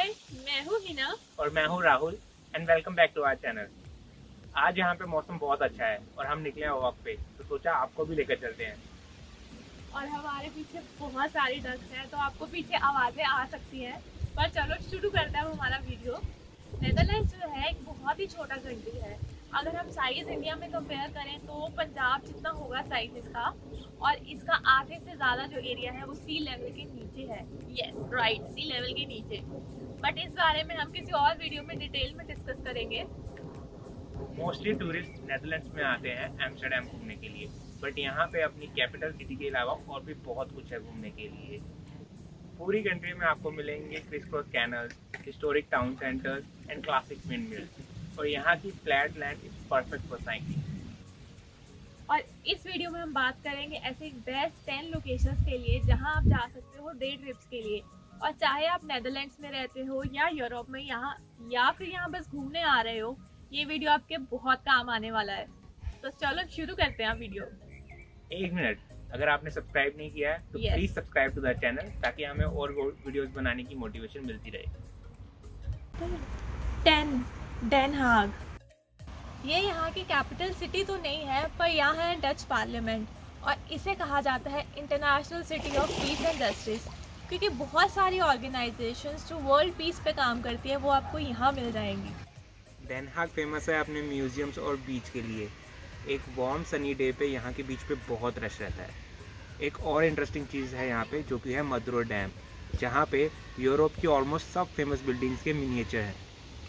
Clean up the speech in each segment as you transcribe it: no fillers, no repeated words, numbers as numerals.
हाय, मैं हूँ हिना और मैं हूँ Rahul and welcome back to our channel. आज यहाँ पे मौसम बहुत अच्छा है और हम निकले हैं वॉक पे, तो सोचा आपको भी लेकर चलते हैं। और हमारे पीछे बहुत सारी डक्स हैं, तो आपको पीछे आवाज़ें आ सकती हैं, पर चलो शुरू करते हैं हमारा वीडियो। नेदरलैंड्स जो है एक बहुत ही छोटा कंट्री है। अगर हम साइज इंडिया में कंपेयर करें तो पंजाब जितना होगा साइज इसका, और इसका आधे से ज़्यादा जो एरिया है वो सी लेवल के नीचे है। यस राइट, सी लेवल के नीचे। बट इस बारे में हम किसी और वीडियो में डिटेल में डिस्कस करेंगे। मोस्टली टूरिस्ट नेदरलैंड्स में आते हैं एम्स्टर्डम घूमने के लिए, बट यहाँ पे अपनी कैपिटल सिटी के अलावा और भी बहुत कुछ है घूमने के लिए। पूरी कंट्री में आपको मिलेंगे criss cross canals, historic town centres and classic windmills, और यहाँ की flat land is perfect for cycling. और इस वीडियो में हम बात करेंगे ऐसे बेस्ट 10 लोकेशंस के लिए जहां आप जा सकते हो डे ट्रिप्स के लिए। और चाहे आप नेदरलैंड्स में रहते हो या यूरोप में, यहाँ या फिर यहाँ बस घूमने आ रहे हो, ये वीडियो आपके बहुत काम आने वाला है। तो चलो शुरू करते हैं वीडियो। एक मिनट, अगर आपने सब्सक्राइब नहीं किया है तो please subscribe to the channel, ताकि हमें और वीडियोस बनाने की मोटिवेशन मिलती रहे। 10 डेन हाग। ये यहाँ की कैपिटल सिटी तो नहीं है, पर यहाँ है डच पार्लियामेंट, और इसे कहा जाता है international city of peace and justice, क्योंकि बहुत सारी ऑर्गेनाइजेशंस जो वर्ल्ड पीस पे काम करती है वो आपको यहाँ मिल जाएंगी। डेन हाग फेमस है अपने म्यूजियम्स और बीच के लिए। एक वार्म सनी डे पे यहाँ के बीच पे बहुत रश रहता है। एक और इंटरेस्टिंग चीज़ है यहाँ पे, जो कि है मदुरो डैम, जहाँ पे यूरोप की ऑलमोस्ट सब फेमस बिल्डिंग्स के मिनिएचर हैं।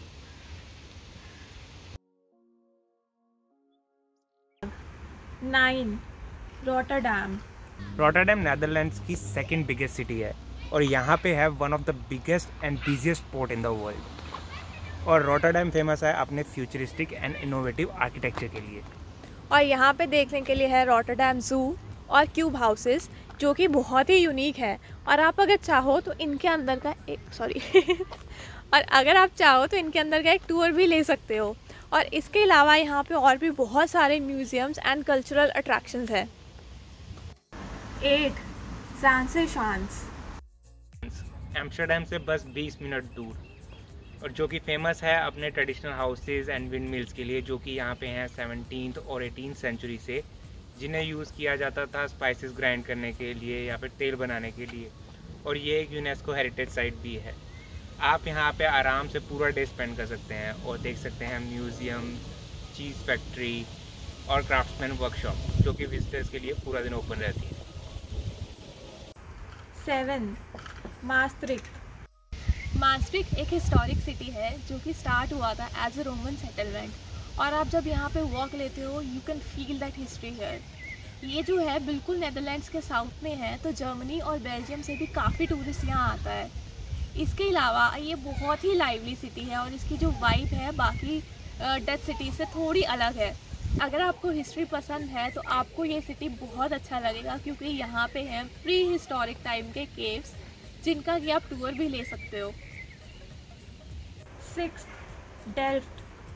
9 रॉटरडैम। रॉटरडैम नेदरलैंड्स की सेकंड बिगेस्ट सिटी है, और यहाँ पे है one of the biggest and busiest port in the world. और रॉटरडैम फेमस है अपने फ्यूचरिस्टिक एंड इनोवेटिव आर्किटेक्चर के लिए। और यहाँ पे देखने के लिए है रॉटरडैम ज़ू और क्यूब हाउसेस, जो कि बहुत ही यूनिक है। और आप अगर चाहो तो इनके अंदर का और अगर आप चाहो तो इनके अंदर का एक टूर भी ले सकते हो। और इसके अलावा यहाँ पे और भी बहुत सारे म्यूजियम्स एंड कल्चरल अट्रैक्शंस हैं। 8 ज़ांसे शांस। एम्स्टर्डम से बस 20 मिनट दूर, और जो कि फेमस है अपने traditional houses and windmills के लिए, जो कि यहाँ पे हैं 17th और 18th सेंचुरी से, जिन्हें यूज़ किया जाता था स्पाइसेस ग्राइंड करने के लिए या फिर तेल बनाने के लिए। और ये एक यूनेस्को हेरिटेज साइट भी है। आप यहाँ पे आराम से पूरा डे स्पेंड कर सकते हैं और देख सकते हैं म्यूज़ियम, चीज़ फैक्ट्री और क्राफ्ट्समैन वर्कशॉप, जो कि विजिटर्स के लिए पूरा दिन ओपन रहती है। 7 मास्ट्रिक्ट। मास्ट्रिक्ट एक हिस्टोरिक सिटी है जो कि स्टार्ट हुआ था एज अ रोमन सेटलमेंट, और आप जब यहाँ पे वॉक लेते हो you can feel that history here. ये जो है बिल्कुल नेदरलैंड्स के साउथ में है, तो जर्मनी और बेल्जियम से भी काफ़ी टूरिस्ट यहाँ आता है। इसके अलावा ये बहुत ही लाइवली सिटी है, और इसकी जो वाइब है बाकी डच सिटी से थोड़ी अलग है। अगर आपको हिस्ट्री पसंद है तो आपको ये सिटी बहुत अच्छा लगेगा, क्योंकि यहाँ पे हैं प्री हिस्टोरिक टाइम के केव्स, जिनका कि आप टूर भी ले सकते हो। 6 Delft.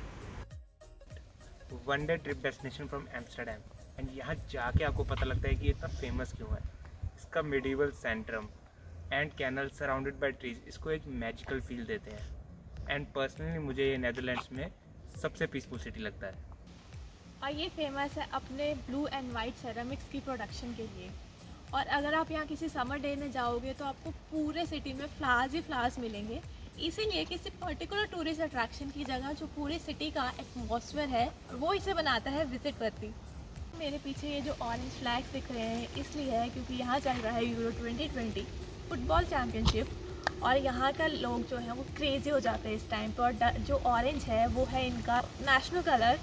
One day trip destination from Amsterdam, and यहाँ जाके आपको पता लगता है कि ये इतना फेमस क्यों है। इसका medieval centrum and canal surrounded by trees इसको एक मैजिकल फील देते हैं, एंड पर्सनली मुझे ये नेदरलैंड्स में सबसे पीसफुल सिटी लगता है। और ये फेमस है अपने ब्लू एंड वाइट सेरामिक्स की प्रोडक्शन के लिए। और अगर आप यहाँ किसी समर डे में जाओगे तो आपको पूरे सिटी में फ्लावर्स ही फ्लावर्स मिलेंगे। इसीलिए किसी पर्टिकुलर टूरिस्ट अट्रैक्शन की जगह जो पूरी सिटी का एटमॉस्फेयर है वो इसे बनाता है विजिट वर्दी। मेरे पीछे ये जो ऑरेंज फ्लैग दिख रहे हैं इसलिए है क्योंकि यहाँ चल रहा है यूरो 2020 फुटबॉल चैम्पियनशिप, और यहाँ का लोग जो हैं वो क्रेजी हो जाते हैं इस टाइम पर। और जो ऑरेंज है वो है इनका नेशनल कलर।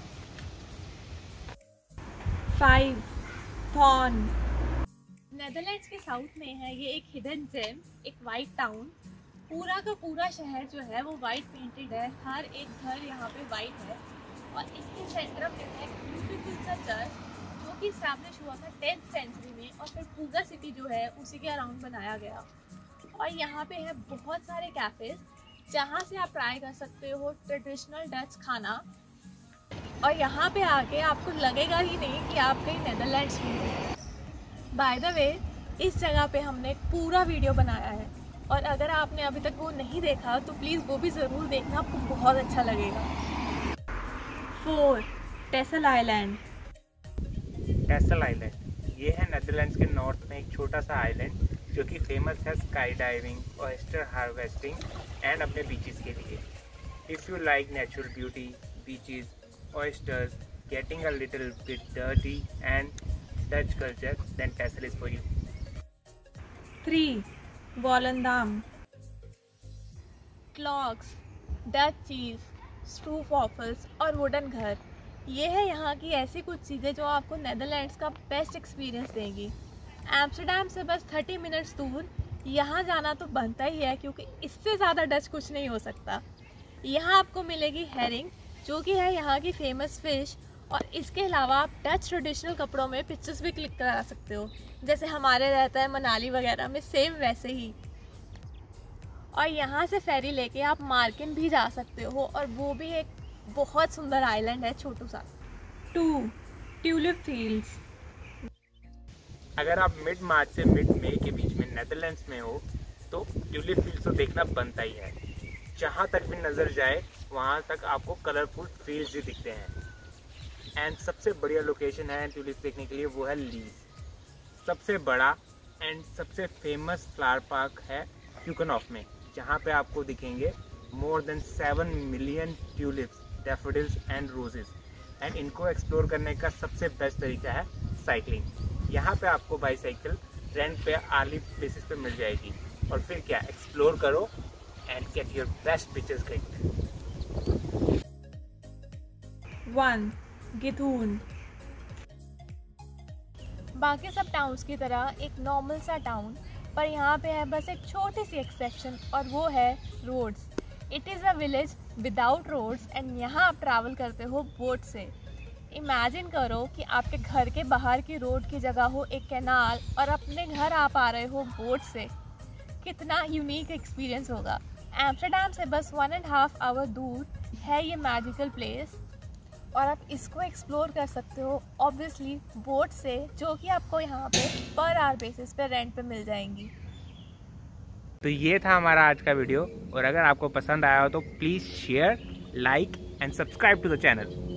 5 थॉर्न। नेदरलैंड्स के साउथ में है ये एक हिडन जेम, एक वाइट टाउन। पूरा का पूरा शहर जो है वो वाइट पेंटेड है, हर एक घर यहाँ पे वाइट है। और इसके सेंटर में है ब्यूटीफुल सा चर्च, जो कि स्टैब्लिश हुआ था 10th सेंचुरी में, और फिर पूरा सिटी जो है उसी के अराउंड बनाया गया। और यहाँ पे है बहुत सारे कैफ़ेज़, जहाँ से आप ट्राई कर सकते हो ट्रेडिशनल डच खाना। और यहाँ पे आके आपको लगेगा ही नहीं कि आप कहीं नेदरलैंड्स में हो। बाय द वे, इस जगह पे हमने एक पूरा वीडियो बनाया है और अगर आपने अभी तक वो नहीं देखा तो प्लीज़ वो भी ज़रूर देखना, आपको बहुत अच्छा लगेगा। 4. Tassel island. टेसल आइलैंड ये है नेदरलैंड्स के नॉर्थ में एक छोटा सा आइलैंड जो कि फेमस है skydiving, oyster harvesting and अपने बीचेस के लिए। If you like natural beauty, beaches, oysters, getting a little bit dirty and Dutch culture, then Texel is for you. 3. Volendam. Clogs, Dutch cheese, stroop waffles और wooden घर, ये है यहाँ की ऐसी कुछ चीज़ें जो आपको नेदरलैंड्स का बेस्ट एक्सपीरियंस देंगी। एम्स्टरडैम से बस 30 मिनट्स दूर यहाँ जाना तो बनता ही है, क्योंकि इससे ज़्यादा डच कुछ नहीं हो सकता। यहाँ आपको मिलेगी हेरिंग, जो कि है यहाँ की फेमस फिश, और इसके अलावा आप डच ट्रेडिशनल कपड़ों में पिक्चर्स भी क्लिक करा सकते हो, जैसे हमारे रहता है मनाली वगैरह में, सेम वैसे ही। और यहाँ से फेरी लेके आप मार्किन भी जा सकते हो, और वो भी एक बहुत सुंदर आइलैंड है, छोटू सा। 2. Tulip fields. अगर आप मिड मार्च से मिड मई के बीच में नेदरलैंड्स में हो तो ट्यूलिप फील्ड्स तो देखना बनता ही है। जहाँ तक भी नज़र जाए वहाँ तक आपको कलरफुल फील्ड्स ही दिखते हैं। एंड सबसे बढ़िया लोकेशन है ट्यूलिप देखने के लिए वो है लीज। सबसे बड़ा एंड सबसे फेमस फ्लावर पार्क है क्यूकनॉफ में, जहाँ पे आपको दिखेंगे more than 7 million tulips, daffodils and roses. And इनको एक्सप्लोर करने का सबसे बेस्ट तरीका है साइकिलिंग। यहाँ पे आपको बाईसाइकिल रेंट पे आर्ली बेसिस पे मिल जाएगी, और फिर क्या, एक्सप्लोर करो and get your best pictures clicked. 1. Giethoorn. बाकी सब टाउन्स की तरह एक नॉर्मल सा टाउन, पर यहाँ पे है बस एक छोटी सी एक्सेप्शन, और वो है roads. It is a village without roads, and यहाँ आप ट्रैवल करते हो बोट से। इमेजिन करो कि आपके घर के बाहर की रोड की जगह हो एक कैनाल, और अपने घर आप आ रहे हो बोट से। कितना यूनिक एक्सपीरियंस होगा। एम्स्टरडैम से बस 1.5 आवर दूर है ये मैजिकल प्लेस, और आप इसको एक्सप्लोर कर सकते हो ऑब्वियसली बोट से, जो कि आपको यहाँ पे पर आवर बेसिस पे रेंट पे मिल जाएंगी। तो ये था हमारा आज का वीडियो, और अगर आपको पसंद आया हो तो please share, like and subscribe to the channel.